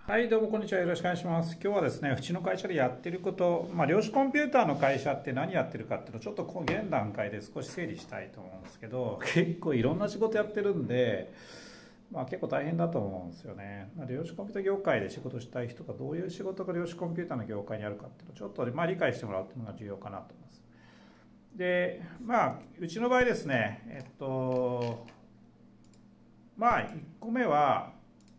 はい、どうもこんにちは。よろしくお願いします。今日はですね、うちの会社でやってること、量子コンピューターの会社って何やってるかっていうのをちょっと現段階で少し整理したいと思うんですけど、結構いろんな仕事やってるんで、結構大変だと思うんですよね。量子コンピューター業界で仕事したい人がどういう仕事が量子コンピューターの業界にあるかっていうのをちょっと理解してもらうっていうのが重要かなと思います。で、うちの場合ですね、1個目は、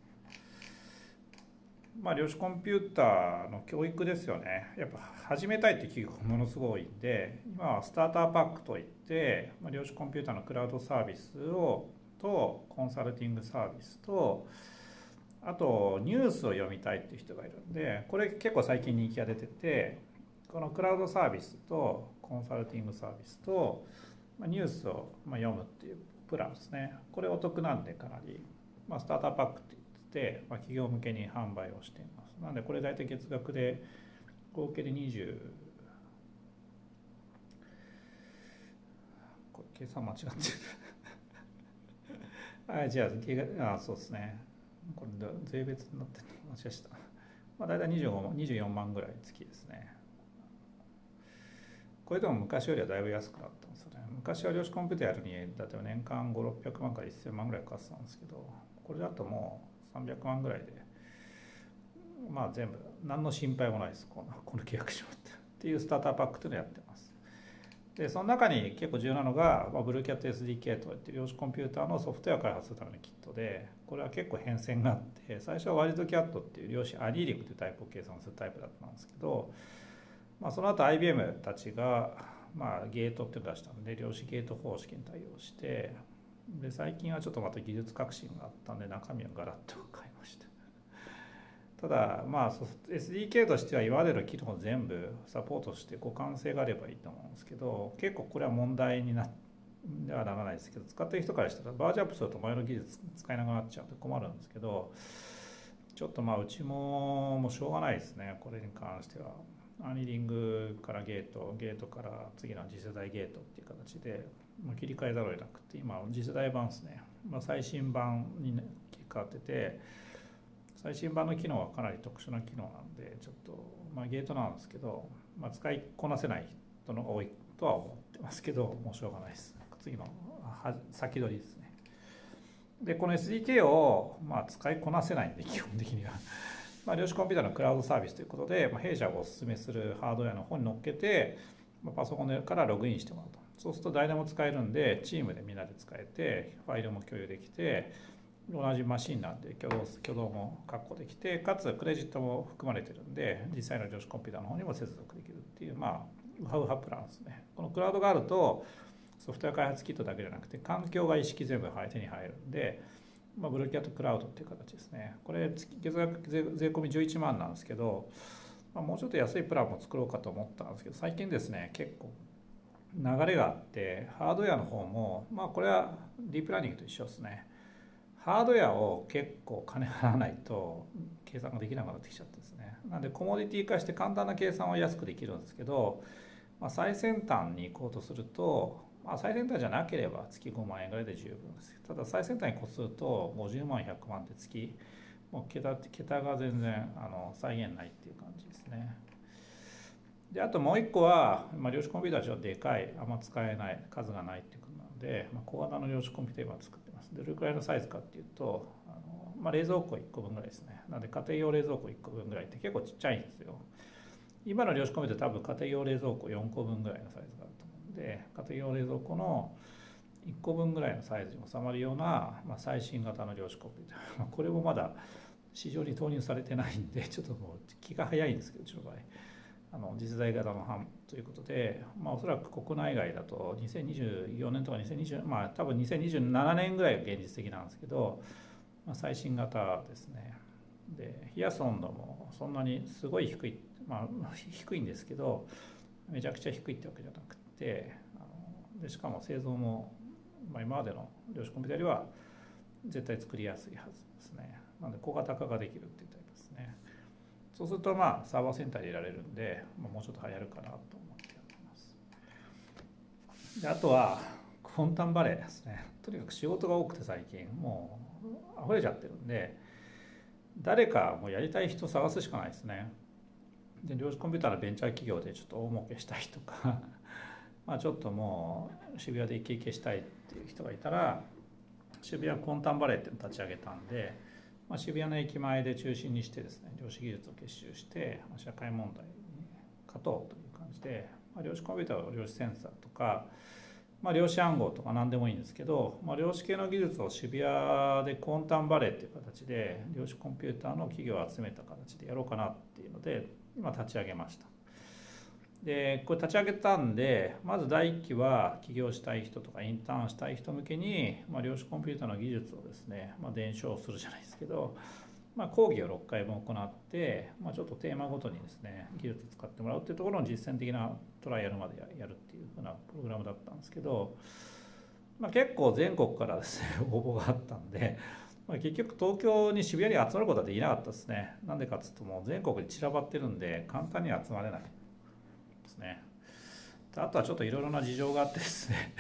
量子コンピューターの教育ですよね。やっぱ始めたいって企業がものすごい多いんで、今はスターターパックといって、量子コンピューターのクラウドサービスとコンサルティングサービスと、あとニュースを読みたいっていう人がいるんで、これ結構最近人気が出てて、このクラウドサービスとコンサルティングサービスとニュースを読むっていうプランですね。これお得なんでかなり、スターターパックって企業向けに販売をしています。なのでこれ大体月額で合計で20、これ計算間違ってるはい、じゃあそうですね、これ税別になってるの間違えした。大体24万ぐらい月ですね。これでも昔よりはだいぶ安くなったんですよね。昔は量子コンピューターやるにだって年間5、600万から1000万ぐらいかかってたんですけど、これだともう300万ぐらいで、全部何の心配もないです。この契約書っていうスターターパックというのをやってます。でその中に結構重要なのが、ブルーキャット SDK といって量子コンピューターのソフトウェア開発するためのキットで、これは結構変遷があって、最初はワイルドキャットっていう量子アニーリングというタイプを計算するタイプだったんですけど、その後 IBM たちが、ゲートっていうのを出したので量子ゲート方式に対応して、で最近はちょっとまた技術革新があったんで中身をガラッと変えました。ただSDK としては今までの機能を全部サポートして互換性があればいいと思うんですけど、結構これは問題にではならないですけど、使ってる人からしたらバージョンアップすると前の技術使えなくなっちゃうと困るんですけど、ちょっとうちもしょうがないですね。これに関してはアニリングからゲートから次の次世代ゲートっていう形で切り替えざるを得なくて、今次世代版ですね、最新版に切り替わってて、最新版の機能はかなり特殊な機能なんで、ちょっとゲートなんですけど、使いこなせない人の多いとは思ってますけど、もうしょうがないです。次の先取りですね。でこの SDK を使いこなせないんで、基本的には量子コンピューターのクラウドサービスということで、弊社がおすすめするハードウェアの方に乗っけて、パソコンからログインしてもらうと。そうすると誰でも使えるんで、チームでみんなで使えて、ファイルも共有できて、同じマシンなんで挙動も確保できて、かつクレジットも含まれてるんで、実際の量子コンピューターの方にも接続できるっていう、ウハウハプランですね。このクラウドがあると、ソフトウェア開発キットだけじゃなくて、環境が意識全部手に入るんで、ブルーキャットクラウドっていう形ですね。これ月額税込み11万なんですけど、もうちょっと安いプランも作ろうかと思ったんですけど、最近ですね結構流れがあって、ハードウェアの方もこれはディープラーニングと一緒ですね。ハードウェアを結構金払わないと計算ができなくなってきちゃってですね。なんでコモディティ化して簡単な計算は安くできるんですけど、最先端に行こうとすると、最先端じゃなければ月5万円ぐらいで十分です。ただ最先端に越すると50万100万って月もう桁が全然再現ないっていう感じですね。であともう一個は、量子コンピューターはちょっとでかい、あんま使えない、数がないっていうことなので、小型の量子コンピューター今作ってます。どれくらいのサイズかっていうと、冷蔵庫1個分ぐらいですね。なので家庭用冷蔵庫1個分ぐらいって結構ちっちゃいんですよ。今の量子コンピューター多分家庭用冷蔵庫4個分ぐらいのサイズがあると思うんで、家庭用冷蔵庫の1個分ぐらいのサイズに収まるような、最新型の量子コンピューターこれもまだ市場に投入されてないんで、ちょっともう気が早いんですけど、うちの場合次世代型の版ということで、おそらく国内外だと2024年とか2020、多分2027年ぐらいが現実的なんですけど、最新型ですね。で冷やす温度もそんなにすごい低い、低いんですけどめちゃくちゃ低いってわけじゃなくて、でしかも製造も、今までの量子コンピューターよりは絶対作りやすいはずですね。なので小型化ができるっていうタイプですね。そうするとサーバーセンターでいられるんで、もうちょっと流行るかなと思ってやってます。であとはクォンタムバレーですね。とにかく仕事が多くて最近もう溢れちゃってるんで、 誰かもうやりたい人探すしかないですね。で量子コンピューターのベンチャー企業でちょっと大儲けしたいとかまあちょっともう渋谷でイケイケしたいっていう人がいたら、渋谷コンタンバレーっていうのを立ち上げたんで、まあ、渋谷の駅前で中心にしてですね、量子技術を結集して社会問題に勝とうという感じで、まあ、量子コンピューターは量子センサーとか、まあ、量子暗号とか何でもいいんですけど、まあ、量子系の技術を渋谷でコンタンバレーっていう形で量子コンピューターの企業を集めた形でやろうかなっていうので今立ち上げました。でこれ立ち上げたんで、まず第1期は起業したい人とかインターンしたい人向けに、まあ、量子コンピューターの技術をですね、まあ、伝承するじゃないですけど、まあ、講義を6回分行って、まあ、ちょっとテーマごとにですね技術を使ってもらうっていうところの実践的なトライアルまでやるっていうふうなプログラムだったんですけど、まあ、結構全国からですね応募があったんで、まあ、結局東京に渋谷に集まることはできなかったですね。なんでかっつうともう全国に散らばってるんで簡単には集まれないですね。あとはちょっといろいろな事情があってですね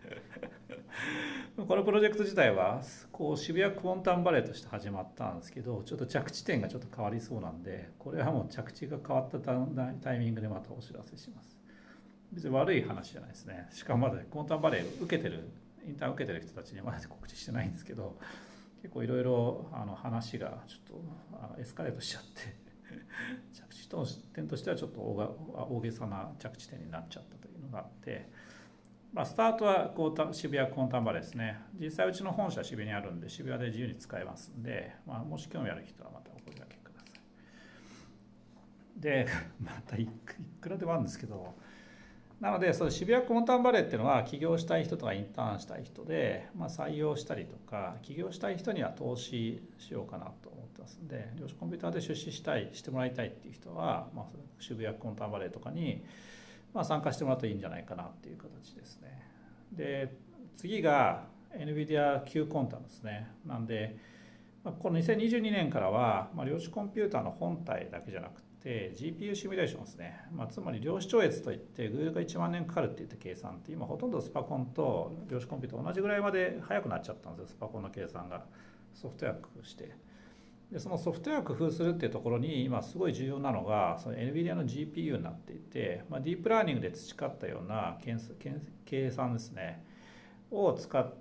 このプロジェクト自体はこう渋谷クォンタンバレーとして始まったんですけど、ちょっと着地点がちょっと変わりそうなんで、これはもう着地が変わったタイミングでまたお知らせします。別に悪い話じゃないですね。しかもまだクォンタンバレー受けてるインターン受けてる人たちにはまだ告知してないんですけど、結構いろいろ話がちょっとエスカレートしちゃって着地点としてはちょっと大げさな着地点になっちゃったというのがあって、まあ、スタートは渋谷コンタンバレーですね。実際うちの本社は渋谷にあるんで渋谷で自由に使えますんで、まあ、もし興味ある人はまたお声掛けください。でまたいくらでもあるんですけど、なのでその渋谷コンタンバレーっていうのは起業したい人とかインターンしたい人で、まあ、採用したりとか起業したい人には投資しようかなと思ってますんで、量子コンピューターで出資してもらいたいっていう人は、まあ、渋谷コンタンバレーとかにまあ参加してもらうといいんじゃないかなっていう形ですね。で次が NVIDIA Q コンタですね。なんでこの2022年からは、まあ、量子コンピューターの本体だけじゃなくて GPU シミュレーションですね、まあ、つまり量子超越といって Google が1万年かかるって言った計算って今ほとんどスパコンと量子コンピューター同じぐらいまで速くなっちゃったんですよ。スパコンの計算がソフトウェア工夫して、でそのソフトウェアを工夫するっていうところに今すごい重要なのがその NVIDIA の GPU になっていて、まあ、ディープラーニングで培ったような計算ですねを使って、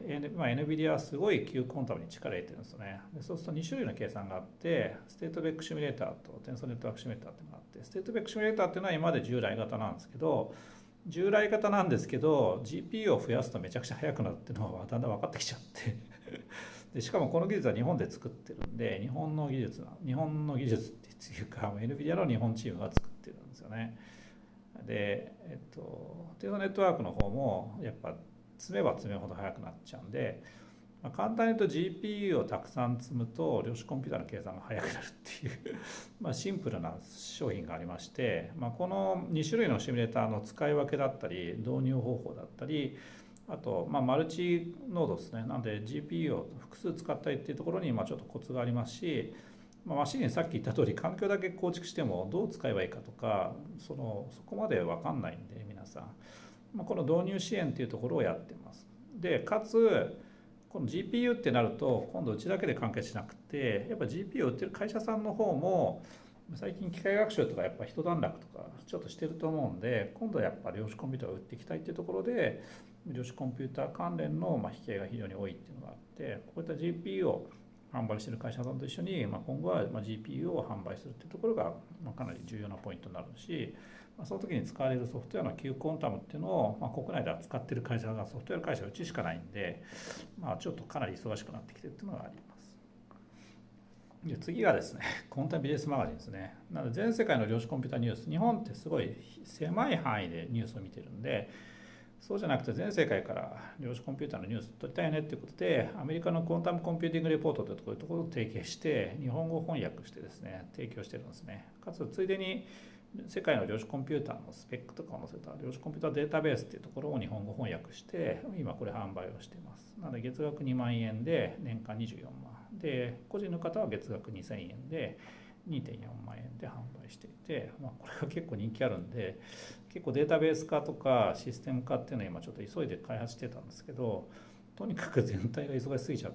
まあ、NVIDIA はすごい Q コンタムに力入れてるんですよね。でそうすると2種類の計算があって、ステートベックシミュレーターとテンソーネットワークシミュレーターっていうのがあって、ステートベックシミュレーターっていうのは今まで従来型なんですけど、従来型なんですけど GPU を増やすとめちゃくちゃ速くなるっていうのがだんだん分かってきちゃってでしかもこの技術は日本で作ってるんで、日本の技術っていうか NVIDIA の日本チームが作ってるんですよね。で、テンソーネットワークの方もやっぱ積めば積めほど速くなっちゃうんで、まあ、簡単に言うと GPU をたくさん積むと量子コンピューターの計算が速くなるっていうまあシンプルな商品がありまして、まあ、この2種類のシミュレーターの使い分けだったり導入方法だったり、あとまあマルチノードですね。なので GPU を複数使ったりっていうところにまあちょっとコツがありますし、まあ、マシンにさっき言った通り環境だけ構築してもどう使えばいいかとかそこまで分かんないんで皆さん、まあ、この導入支援っていうところをやってます。でかつこの GPU ってなると今度うちだけで完結しなくて、やっぱ GPU を売ってる会社さんの方も最近機械学習とかやっぱ一段落とかちょっとしてると思うんで、今度はやっぱ量子コンピューターを売っていきたいっていうところで量子コンピューター関連の引き合いが非常に多いっていうのがあって、こういった GPU を販売している会社さんと一緒に、今後は GPU を販売するっていうところがかなり重要なポイントになるし、その時に使われるソフトウェアの Q コンタムっていうのを、国内では使っている会社がソフトウェア会社がうちしかないんで、ちょっとかなり忙しくなってきてるっていうのがあります。で次がですね、コンタビジネスマガジンですね。なので全世界の量子コンピュータニュース、日本ってすごい狭い範囲でニュースを見てるんで、そうじゃなくて全世界から量子コンピューターのニュース取りたいねっていうことで、アメリカのクォンタムコンピューティングレポートというところを提携して日本語翻訳してですね提供してるんですね。かつついでに世界の量子コンピューターのスペックとかを載せた量子コンピューターデータベースっていうところを日本語翻訳して今これ販売をしています。なので月額2万円で年間24万で、個人の方は月額2000円で2.4万円で販売していて、これが結構人気あるんで、結構データベース化とかシステム化っていうのを今ちょっと急いで開発してたんですけど、 とにかく全体が忙しすぎちゃって、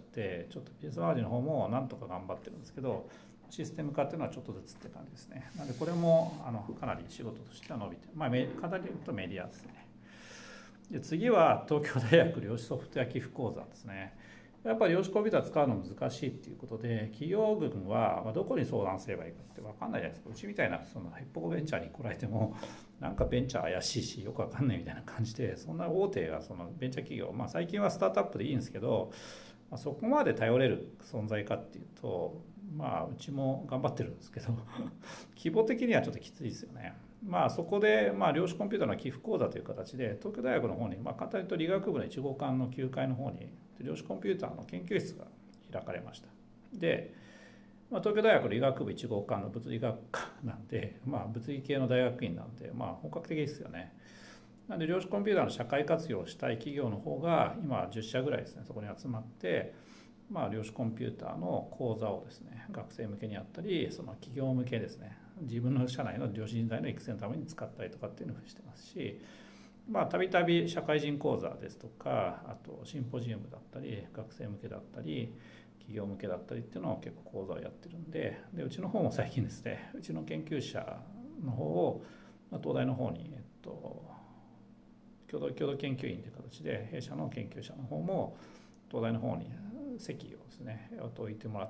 ちょっとビジネスマガジンの方もなんとか頑張ってるんですけど、システム化っていうのはちょっとずつって感じですね。なのでこれもかなり仕事としては伸びて、簡単に言うとメディアですね。で次は東京大学量子ソフトウェア寄付講座ですね。やっぱり量子コンピューター使うの難しいっていうことで、企業群はどこに相談すればいいかって分かんないじゃないですか。うちみたいなそのヘッポコベンチャーに来られても、なんかベンチャー怪しいしよく分かんないみたいな感じで、そんな大手がそのベンチャー企業、最近はスタートアップでいいんですけど、そこまで頼れる存在かっていうと、うちも頑張ってるんですけど規模的にはちょっときついですよね。そこで、量子コンピューターの寄付講座という形で東京大学の方に、簡単に言うと理学部の1号館の9階の方に量子コンピューターの研究室が開かれました。で、東京大学の理学部1号館の物理学科なんで、物理系の大学院なんで、本格的ですよね。なので量子コンピューターの社会活用をしたい企業の方が今10社ぐらいですね、そこに集まって、量子コンピューターの講座をですね、学生向けにやったり、その企業向けですね、自分の社内の量子人材の育成のために使ったりとかっていうのをしてますし、たびたび社会人講座ですとか、あとシンポジウムだったり、学生向けだったり、企業向けだったりっていうのを結構講座をやってるんで、うちの方も最近ですね、うちの研究者の方を東大の方に、共同研究員という形で弊社の研究者の方も東大の方に席をですね置いてもらって、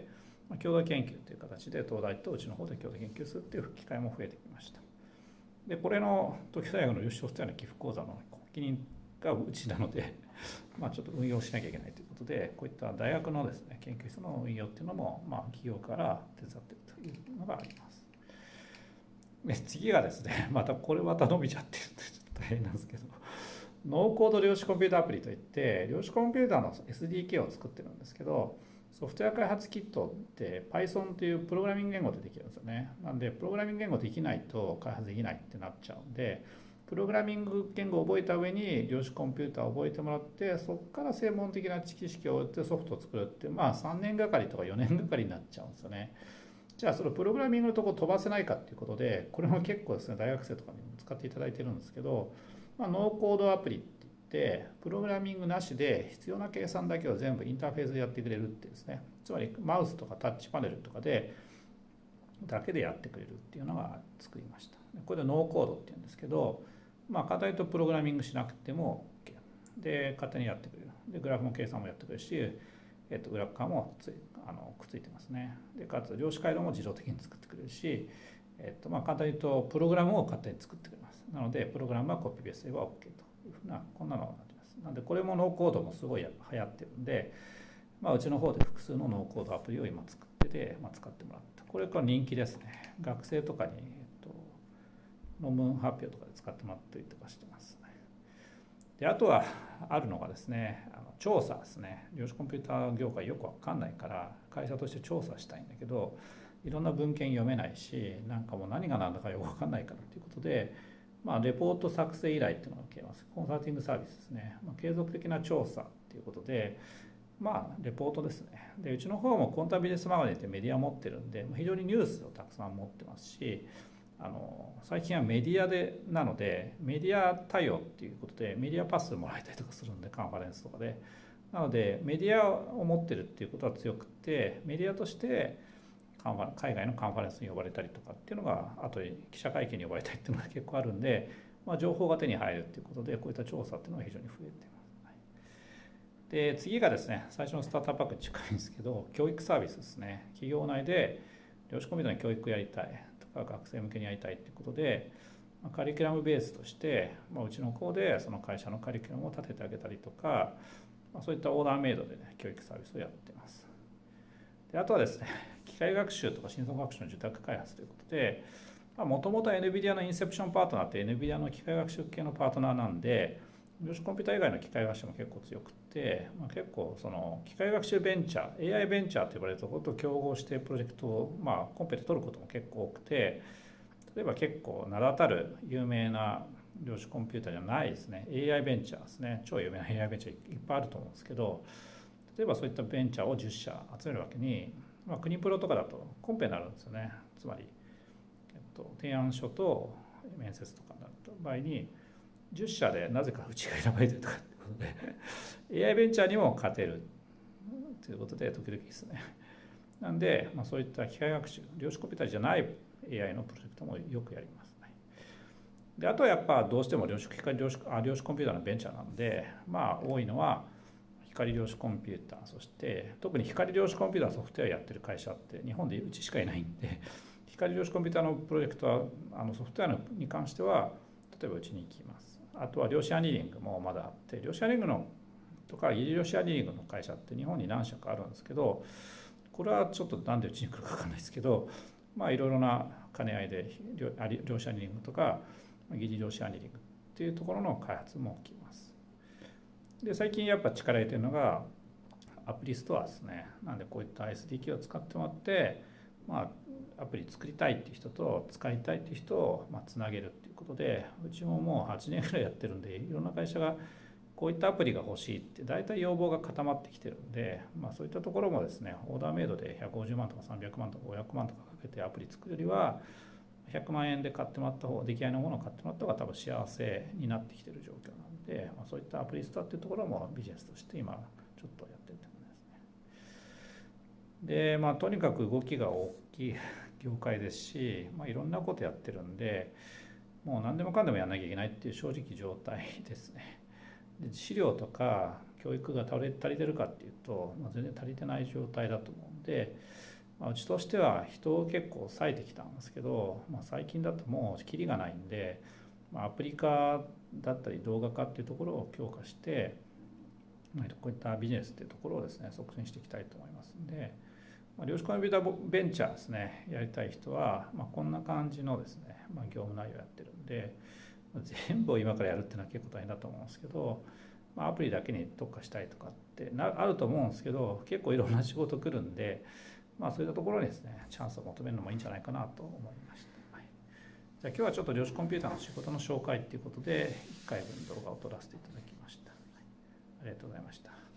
共同研究という形で東大とうちの方で共同研究するっていう機会も増えてきました。でこれの東京大学の量子ソフトウェアの寄付講座の発起人がうちなのでちょっと運用しなきゃいけないということで、こういった大学のですね研究室の運用っていうのも企業から手伝っているというのがあります。で次がですね、これまた伸びちゃってるんでちょっと大変なんですけど、ノーコード量子コンピュータアプリといって、量子コンピューターの SDK を作ってるんですけど、ソフトウェア開発キットって Python というプログラミング言語でできるんですよね。なんでプログラミング言語できないと開発できないってなっちゃうんで、プログラミング言語を覚えた上に量子コンピューターを覚えてもらって、そこから専門的な知識を得てソフトを作るって、3年がかりとか4年がかりになっちゃうんですよね。じゃあそのプログラミングのところ飛ばせないかっていうことで、これも結構ですね大学生とかにも使っていただいてるんですけど、ノーコードアプリって言ってプログラミングなしで必要な計算だけを全部インターフェースでやってくれるってですね、つまりマウスとかタッチパネルとかでだけでやってくれるっていうのが作りました。これでノーコードっていうんですけど、簡単に言うとプログラミングしなくても OK で勝手にやってくれる。でグラフの計算もやってくれるし、裏側もくっついてますね。でかつ量子回路も自動的に作ってくれるし、簡単に言うとプログラムを勝手に作ってくれます。なのでプログラムはコピペすれば OK というふうなこんなのがなってます。なのでこれもノーコードもすごい流行ってるんで、うちの方で複数のノーコードアプリを今作ってて、使ってもらった。これから人気ですね。学生とかに、論文発表とかで使ってもらったりとかしてます。であとはあるのがですね、調査ですね。量子コンピューター業界よくわかんないから会社として調査したいんだけど、いろんな文献読めないし、なんかもう何が何だかよくわかんないからということで、レポート作成依頼っていうのが受けます。コンサルティングサービスですね。継続的な調査っていうことで、レポートですね。でうちの方もコンタビジネスマガジンってメディア持ってるんで、非常にニュースをたくさん持ってますし、最近はメディアでなのでメディア対応っていうことでメディアパスもらえたりとかするんで、カンファレンスとかで、なのでメディアを持ってるっていうことは強くて、メディアとして海外のカンファレンスに呼ばれたりとかっていうのが、あと記者会見に呼ばれたりっていうのが結構あるんで、情報が手に入るっていうことでこういった調査っていうのが非常に増えています。で次がですね、最初のスタートアップパックに近いんですけど、教育サービスですね。企業内で量子コンピューターの教育やりたいとか学生向けにやりたいということで、カリキュラムベースとして、うちの方でその会社のカリキュラムを立ててあげたりとか、そういったオーダーメイドで、教育サービスをやっています。であとはですね、機械学習とか深層学習の受託開発ということで、もともと NVIDIA のインセプションパートナーって NVIDIA の機械学習系のパートナーなんで、量子コンピューター以外の機械学習も結構強くて、結構その機械学習ベンチャー AI ベンチャーと呼ばれるところと競合してプロジェクトを、コンペで取ることも結構多くて、例えば結構名だたる有名な量子コンピューターじゃないですね、 AI ベンチャーですね、超有名な AI ベンチャーいっぱいあると思うんですけど、例えばそういったベンチャーを10社集めるわけに、国プロとかだとコンペになるんですよね。つまり、提案書と面接とかになった場合に10社でなぜかうちが選ばれてるとかことでAI ベンチャーにも勝てるということで時々ですね。なんで、そういった機械学習、量子コンピューターじゃない AI のプロジェクトもよくやりますね。であとはやっぱどうしても量子コンピューターのベンチャーなんで、多いのは光量子コンピューター、そして特に光量子コンピューターソフトウェアやってる会社って日本でうちしかいないんで、光量子コンピューターのプロジェクトはソフトウェアに関しては例えばうちに行きます。あとは量子アニリングもまだあって、量子アニリングのとか疑似量子アニリングの会社って日本に何社かあるんですけど、これはちょっとなんでうちに来るか分かんないですけど、いろいろな兼ね合いで量子アニリングとか疑似量子アニリングっていうところの開発も起きます。で最近やっぱ力入れてるのがアプリストアですね。なんでこういった SDK を使ってもらって、アプリ作りたいっていう人と使いたいっていう人をつなげるっていうことで、うちももう8年ぐらいやってるんで、いろんな会社がこういったアプリが欲しいって大体要望が固まってきてるんで、そういったところもですね、オーダーメイドで150万とか300万とか500万とかかけてアプリ作るよりは100万円で買ってもらった方が、出来合いのものを買ってもらった方が多分幸せになってきてる状況なんで、そういったアプリストアっていうところもビジネスとして今ちょっとやってるってことですね。でとにかく動きが大きい業界ですし、いろんなことやってるんで、もう何でもかんでもやらなきゃいけないっていう正直状態ですね。で資料とか教育が足りてるかっていうと、全然足りてない状態だと思うんで、うちとしては人を結構割いてきたんですけど、最近だともうキリがないんで、アプリ化だったり動画化っていうところを強化して、こういったビジネスっていうところをですね促進していきたいと思いますんで、量子コンピューターベンチャーですねやりたい人は、こんな感じのですね、業務内容やってるんで、全部を今からやるっていうのは結構大変だと思うんですけど、アプリだけに特化したいとかってあると思うんですけど、結構いろんな仕事来るんで、そういったところにですねチャンスを求めるのもいいんじゃないかなと思いました。じゃあ今日はちょっと量子コンピューターの仕事の紹介ということで1回分動画を撮らせていただきました。ありがとうございました。